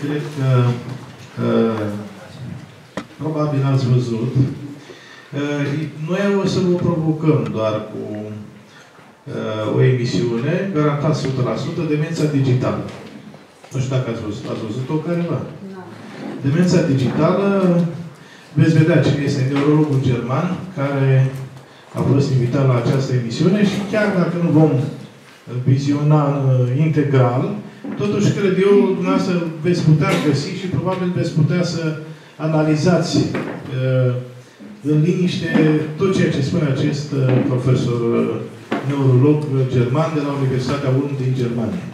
cred că probabil ați văzut. Noi o să vă provocăm doar cu o emisiune, garantat 100%, demența digitală. Nu știu dacă ați văzut-o careva. Demența digitală, veți vedea cine este neurologul german care a fost invitat la această emisiune și chiar dacă nu vom viziona integral, totuși cred eu, dumneavoastră veți putea găsi și probabil veți putea să analizați în liniște tot ceea ce spune acest profesor neurolog german de la Universitatea Ulm din Germania.